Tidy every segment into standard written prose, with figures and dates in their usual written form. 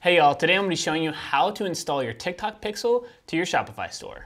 Hey y'all, today I'm going to be showing you how to install your TikTok pixel to your Shopify store.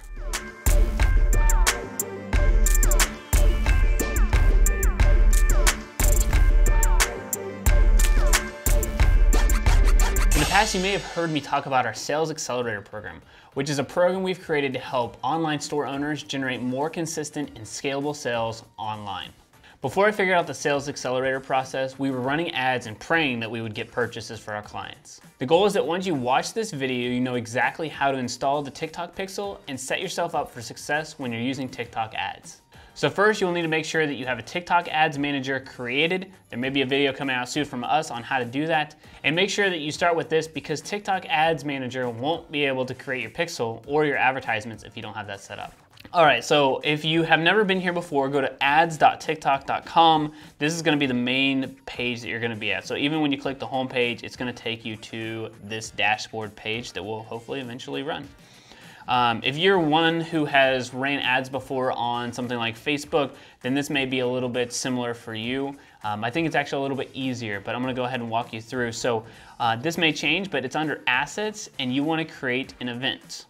In the past, you may have heard me talk about our Sales Accelerator program, which is a program we've created to help online store owners generate more consistent and scalable sales online. Before I figured out the Sales Accelerator process, we were running ads and praying that we would get purchases for our clients. The goal is that once you watch this video, you know exactly how to install the TikTok pixel and set yourself up for success when you're using TikTok ads. So first, you'll need to make sure that you have a TikTok ads manager created. There may be a video coming out soon from us on how to do that. And make sure that you start with this because TikTok ads manager won't be able to create your pixel or your advertisements if you don't have that set up. All right, so if you have never been here before, go to ads.tiktok.com. This is gonna be the main page that you're gonna be at. So even when you click the home page, it's gonna take you to this dashboard page that will hopefully eventually run. If you're one who has ran ads before on something like Facebook, then this may be a little bit similar for you. I think it's actually a little bit easier, but I'm gonna go ahead and walk you through. So this may change, but it's under assets and you wanna create an event.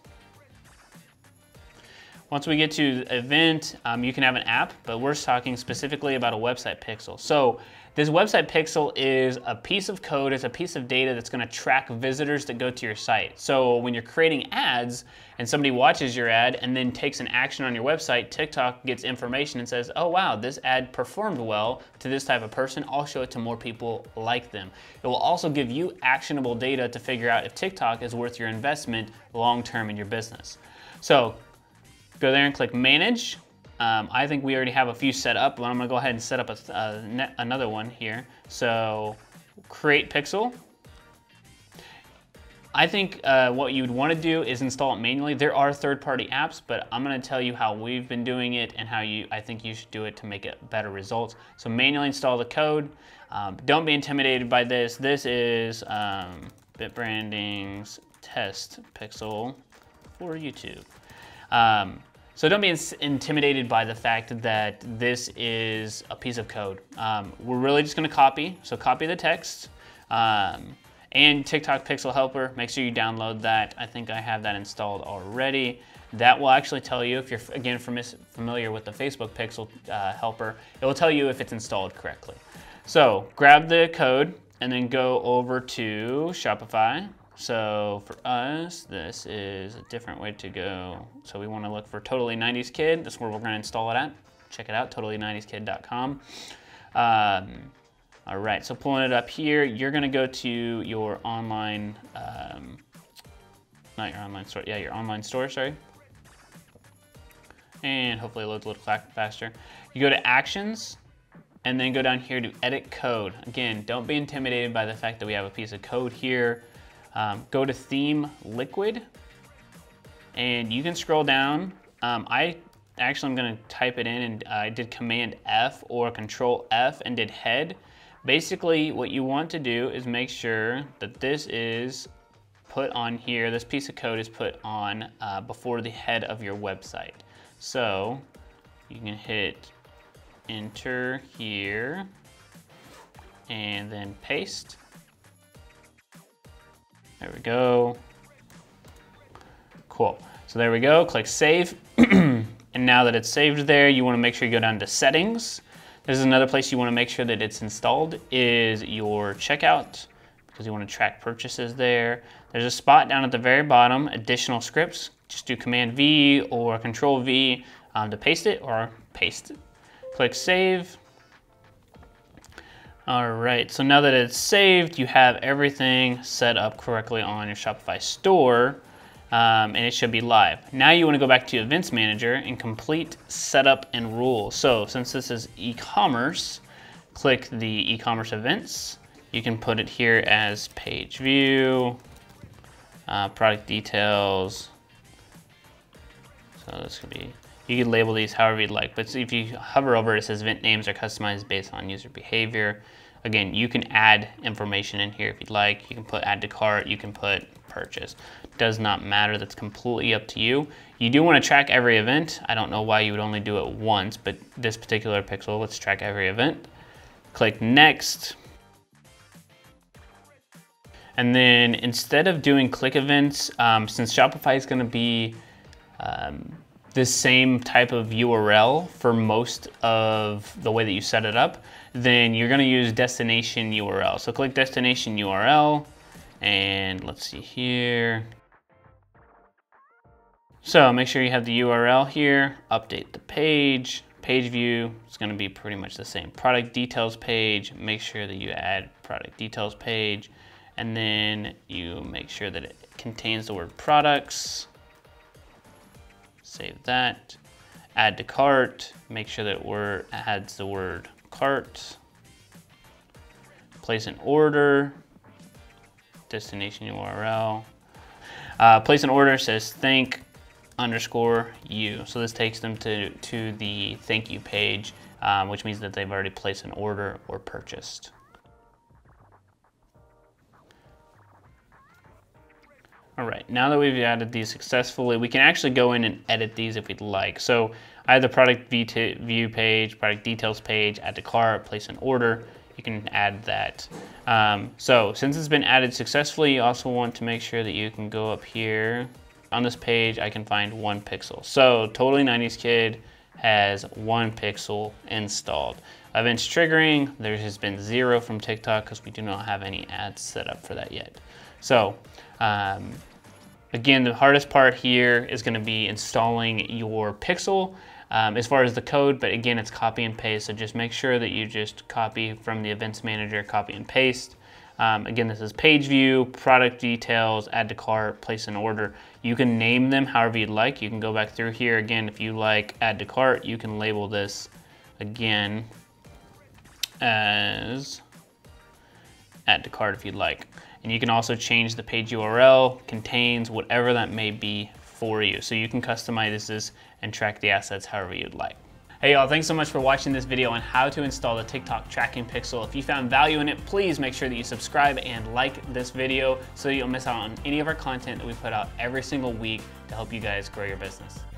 Once we get to the event, you can have an app, but we're talking specifically about a website pixel. So this website pixel is a piece of code, it's a piece of data that's gonna track visitors that go to your site. So when you're creating ads and somebody watches your ad and then takes an action on your website, TikTok gets information and says, oh wow, this ad performed well to this type of person, I'll show it to more people like them. It will also give you actionable data to figure out if TikTok is worth your investment long-term in your business. So go there and click manage. I think we already have a few set up, but I'm gonna go ahead and set up another one here. So create pixel. I think what you'd wanna do is install it manually. There are third-party apps, but I'm gonna tell you how we've been doing it and how I think you should do it to make it better results. So manually install the code. Don't be intimidated by this. This is BitBranding's test pixel for YouTube. So don't be intimidated by the fact that this is a piece of code. We're really just gonna copy, so copy the text, and TikTok Pixel Helper, make sure you download that. I think I have that installed already. That will actually tell you, if you're, again, familiar with the Facebook Pixel Helper, it will tell you if it's installed correctly. So grab the code and then go over to Shopify. So for us, this is a different way to go. So we want to look for Totally 90s Kid. That's where we're going to install it at. Check it out, totally90skid.com. All right, so pulling it up here, you're going to go to your online, not your online store, yeah, your online store, sorry. And hopefully it loads a little faster. You go to Actions, and then go down here to Edit Code. Again, don't be intimidated by the fact that we have a piece of code here. Go to Theme Liquid, and you can scroll down. I'm gonna type it in, and I did Command F or Control F and did head. Basically, what you want to do is make sure that this is put on here, this piece of code is put on before the head of your website. So you can hit Enter here, and then paste. There we go. Cool. So there we go. Click Save. And now that it's saved there, you want to make sure you go down to Settings. This is another place you want to make sure that it's installed is your checkout, because you want to track purchases there. There's a spot down at the very bottom, Additional Scripts. Just do Command V or Control V to paste it or paste it. Click Save. All right, so now that it's saved, you have everything set up correctly on your Shopify store, and it should be live. Now you wanna go back to Events Manager and complete setup and rules. So since this is e-commerce, click the e-commerce events. You can put it here as page view, product details. So this could be, you can label these however you'd like, but if you hover over it, it says event names are customized based on user behavior. Again, you can add information in here if you'd like. You can put add to cart, you can put purchase. Does not matter, that's completely up to you. You do want to track every event. I don't know why you would only do it once, but this particular pixel, let's track every event. Click next. And then instead of doing click events, since Shopify is going to be this same type of URL for most of the way that you set it up, then you're going to use destination URL. So click destination URL, and let's see here. So make sure you have the URL here, update the page. Page view is going to be pretty much the same. Product details page, make sure that you add product details page, and then you make sure that it contains the word products. Save that. Add to cart, make sure that it adds the word cart. Place an order, destination URL. Place an order says thank _you. So this takes them to the thank you page, which means that they've already placed an order or purchased. All right, now that we've added these successfully, we can actually go in and edit these if we'd like. So I have the product view page, product details page, add to cart, place an order. You can add that. So since it's been added successfully, you also want to make sure that you can go up here. On this page, I can find 1 pixel. So Totally 90s Kid has 1 pixel installed. Events triggering, there has been 0 from TikTok because we do not have any ads set up for that yet. So again, the hardest part here is going to be installing your pixel as far as the code, but again, it's copy and paste. So just make sure that you just copy from the events manager, copy and paste. Again, this is page view, product details, add to cart, place an order. You can name them however you'd like. You can go back through here. Again, if you like add to cart, you can label this again as add to cart if you'd like. And you can also change the page URL, contains, whatever that may be for you. So you can customize this and track the assets however you'd like. Hey y'all, thanks so much for watching this video on how to install the TikTok tracking pixel. If you found value in it, please make sure that you subscribe and like this video so that you'll miss out on any of our content that we put out every single week to help you guys grow your business.